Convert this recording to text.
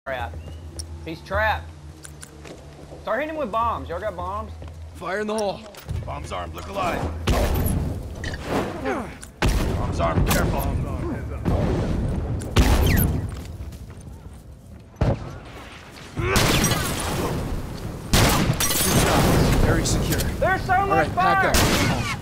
Trapped. He's trapped. Start hitting him with bombs. Y'all got bombs? Fire in the hole. Bombs armed, look alive. Bombs armed, careful. Good job. Very secure. There's so much All right, fire! back up.